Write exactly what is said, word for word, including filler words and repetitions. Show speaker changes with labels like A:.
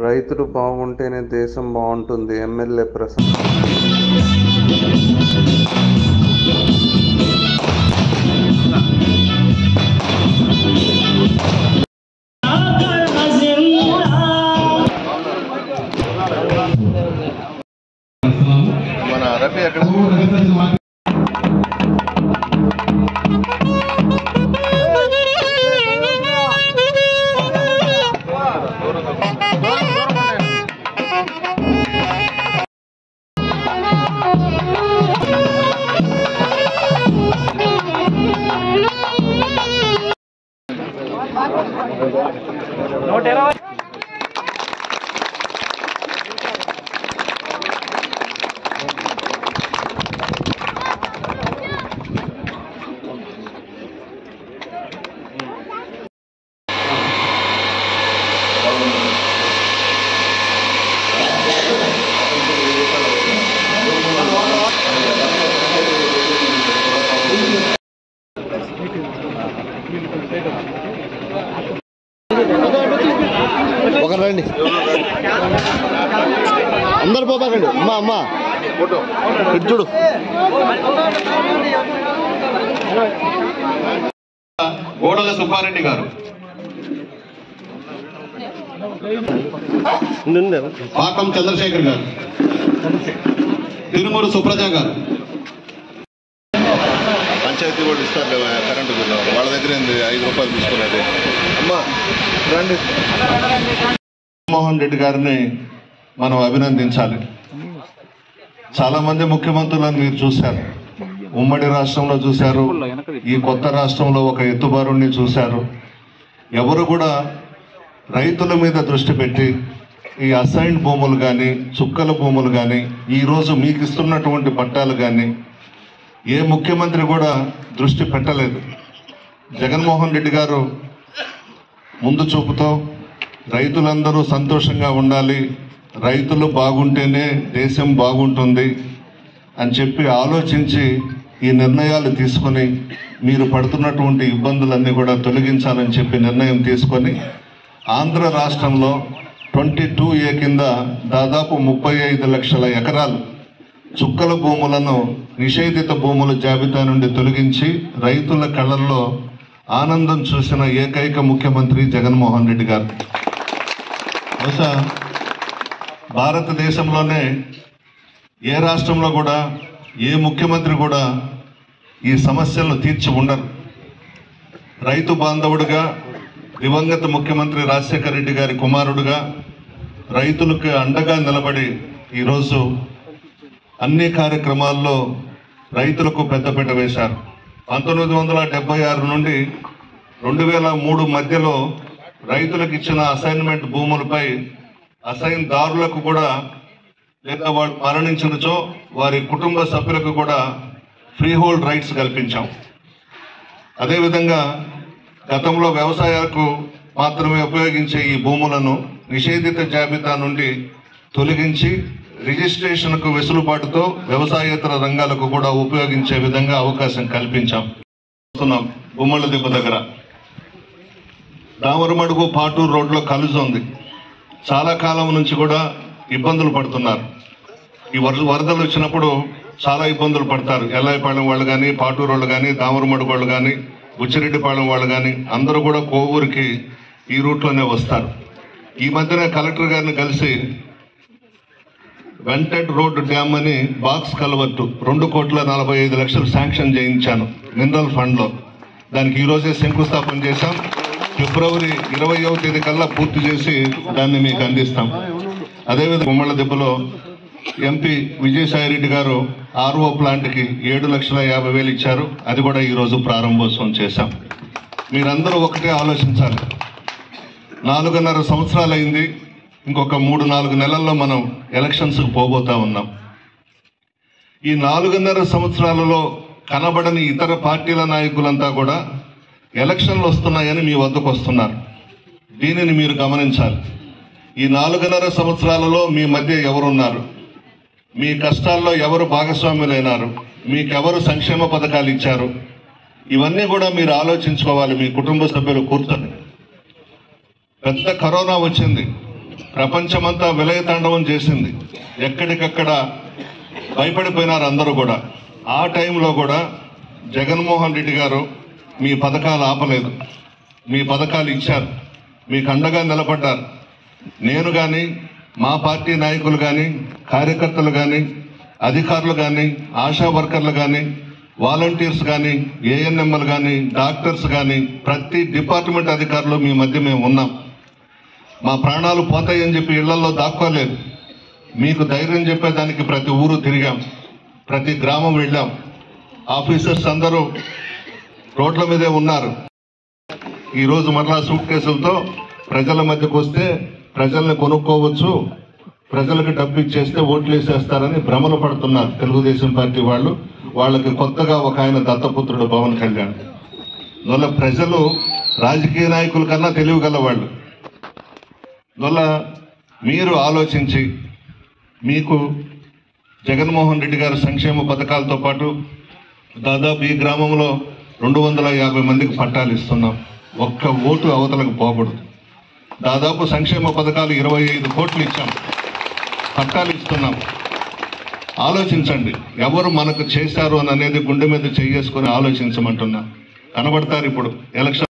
A: రైతులు బాగుంటేనే దేశం బాగుంటుంది. ఎమ్మెల్యే ప్రసాద్.
B: మన రఫీ అక్కడ
C: నూట ఇరవై
B: ఒకరు రండి, అందరు పోబాకండి. అమ్మా అమ్మా చూడు, గోడల సుబ్బారెడ్డి గారు, పాకం చంద్రశేఖర్ గారు, తిరుమూరు సుప్రజ గారు. పంచాయతీ కూడా ఇస్తారు కరెంటు బిల్లు, వాళ్ళ దగ్గర ఐదు రూపాయలు తీసుకున్నది. అమ్మా రండి. జగన్మోహన్ రెడ్డి గారిని మనం అభినందించాలి. చాలా మంది ముఖ్యమంత్రులను మీరు చూశారు, ఉమ్మడి రాష్ట్రంలో చూశారు, ఈ కొత్త రాష్ట్రంలో ఒక ఎత్తుబారుణ్ణి చూశారు. ఎవరు కూడా రైతుల మీద దృష్టి పెట్టి ఈ అసైన్డ్ భూములు కానీ, చుక్కల భూములు కానీ, ఈరోజు మీకు ఇస్తున్నటువంటి పట్టాలు కానీ ఏ ముఖ్యమంత్రి కూడా దృష్టి పెట్టలేదు. జగన్మోహన్ రెడ్డి గారు ముందు చూపుతో రైతులందరూ సంతోషంగా ఉండాలి, రైతులు బాగుంటేనే దేశం బాగుంటుంది అని చెప్పి ఆలోచించి ఈ నిర్ణయాలు తీసుకొని మీరు పడుతున్నటువంటి ఇబ్బందులన్నీ కూడా తొలగించాలని చెప్పి నిర్ణయం తీసుకొని ఆంధ్ర రాష్ట్రంలో ట్వంటీ టూ ఏ కింద దాదాపు ముప్పై ఐదు లక్షల ఎకరాలు చుక్కల భూములను నిషేధిత భూముల జాబితా నుండి తొలగించి రైతుల కళ్ళల్లో ఆనందం చూసిన ఏకైక ముఖ్యమంత్రి జగన్మోహన్ రెడ్డి గారు. బహుశా భారతదేశంలోనే ఏ రాష్ట్రంలో కూడా ఏ ముఖ్యమంత్రి కూడా ఈ సమస్యలను తీర్చి ఉండరు. రైతు బాంధవుడిగా దివంగత ముఖ్యమంత్రి రాజశేఖర రెడ్డి గారి కుమారుడుగా రైతులకు అండగా నిలబడి ఈరోజు అన్ని కార్యక్రమాల్లో రైతులకు పెద్దపీట వేశారు. పంతొమ్మిది వందల డెబ్బై ఆరు నుండి రెండు వేల మూడు మధ్యలో రైతులకు ఇచ్చిన అసైన్మెంట్ భూములపై అసైన్ దారులకు కూడా లేదా వాళ్ళు మరణించినచో వారి కుటుంబ సభ్యులకు కూడా ఫ్రీ హోల్డ్ రైట్స్ కల్పించాం. అదేవిధంగా గతంలో వ్యవసాయాలకు మాత్రమే ఉపయోగించే ఈ భూములను నిషేధిత జాబితా నుండి తొలగించి రిజిస్ట్రేషన్కు వెసులుబాటుతో వ్యవసాయేతర రంగాలకు కూడా ఉపయోగించే విధంగా అవకాశం కల్పించాం. గుమ్మళ్ళ దిబ్బ దగ్గర దామరమడుగు పాటూరు రోడ్లో కలుజు ఉంది. చాలా కాలం నుంచి కూడా ఇబ్బందులు పడుతున్నారు. ఈ వరద వరదలు వచ్చినప్పుడు చాలా ఇబ్బందులు పడతారు. ఎల్లాయిపాళెం వాళ్ళు కానీ, పాటూరు వాళ్ళు కానీ, దామరమడుగు వాళ్ళు కానీ, బుచ్చిరెడ్డిపాళెం వాళ్ళు కానీ అందరూ కూడా కోవూరికి ఈ రూట్లోనే వస్తారు. ఈ మధ్యన కలెక్టర్ గారిని కలిసి వెంటెడ్ రోడ్ డ్యామ్ అని బాక్స్ కలవట్టు రెండు కోట్ల నలభై ఐదు లక్షలు శాంక్షన్ చేయించాను మినరల్ ఫండ్లో. దానికి ఈరోజే శంకుస్థాపన చేశాం. ఫిబ్రవరి ఇరవైవ తేదీ కల్లా పూర్తి చేసి దాన్ని మీకు అందిస్తాం. అదేవిధంగా గుమ్మళ్ళ దెబ్బలో ఎంపీ విజయసాయిరెడ్డి గారు ఆర్ఓ ప్లాంట్కి ఏడు లక్షల యాభై వేలు ఇచ్చారు. అది కూడా ఈరోజు ప్రారంభోత్సవం చేశాం. మీరందరూ ఒకటే ఆలోచించాలి. నాలుగున్నర సంవత్సరాలు అయింది. ఇంకొక మూడు నాలుగు నెలల్లో మనం ఎలక్షన్స్కి పోబోతా ఉన్నాం. ఈ నాలుగున్నర సంవత్సరాలలో కనబడని ఇతర పార్టీల నాయకులంతా కూడా ఎలక్షన్లు వస్తున్నాయని మీ వద్దకు వస్తున్నారు. దీనిని మీరు గమనించాలి. ఈ నాలుగున్నర సంవత్సరాలలో మీ మధ్య ఎవరున్నారు, మీ కష్టాల్లో ఎవరు భాగస్వాములైనారు, మీకెవరు సంక్షేమ పథకాలు ఇచ్చారు, ఇవన్నీ కూడా మీరు ఆలోచించుకోవాలి. మీ కుటుంబ సభ్యులు కూర్చొని పెద్ద కరోనా వచ్చింది. ప్రపంచమంతా విలయతాండవం చేసింది. ఎక్కడికక్కడ భయపడిపోయినారు అందరూ కూడా. ఆ టైంలో కూడా జగన్మోహన్ రెడ్డి గారు మీ పథకాలు ఆపలేదు, మీ పథకాలు ఇచ్చారు, మీకు అండగా నిలబడ్డారు. నేను కానీ, మా పార్టీ నాయకులు కానీ, కార్యకర్తలు కానీ, అధికారులు కానీ, ఆశా వర్కర్లు కానీ, వాలంటీర్స్ కానీ, ఏఎన్ఎంలు కానీ, డాక్టర్స్ కానీ, ప్రతి డిపార్ట్మెంట్ అధికారులు మీ మధ్య మేము ఉన్నాం. మా ప్రాణాలు పోతాయని చెప్పి ఇళ్లలో దాక్కోలేదు. మీకు ధైర్యం చెప్పేదానికి ప్రతి ఊరు తిరిగాం, ప్రతి గ్రామం వెళ్ళాం. ఆఫీసర్స్ అందరూ రోడ్ల మీదే ఉన్నారు. ఈరోజు మరలా సూట్ కేసులతో ప్రజల మధ్యకు వస్తే ప్రజల్ని కొనుక్కోవచ్చు, ప్రజలకు డబ్బు ఇచ్చేస్తే ఓట్లు వేసేస్తారని భ్రమలు పడుతున్నారు తెలుగుదేశం పార్టీ వాళ్ళు. వాళ్ళకి కొత్తగా ఒక ఆయన దత్తపుత్రుడు పవన్ కళ్యాణ్. అందువల్ల ప్రజలు రాజకీయ నాయకుల కన్నా తెలివిగల వాళ్ళు. అందువల్ల మీరు ఆలోచించి మీకు జగన్మోహన్ రెడ్డి గారి సంక్షేమ పథకాలతో పాటు దాదాపు ఈ గ్రామంలో రెండు వందల యాభై మందికి పట్టాలు ఇస్తున్నాం. ఒక్క ఓటు అవతలకు పోకూడదు. దాదాపు సంక్షేమ పథకాలు ఇరవై ఐదు కోట్లు ఇచ్చాం, పట్టాలు ఇస్తున్నాం. ఆలోచించండి, ఎవరు మనకు చేశారు అని అనేది గుండె మీద చేసుకొని ఆలోచించమంటున్నా. కనబడతారు ఇప్పుడు ఎలక్షన్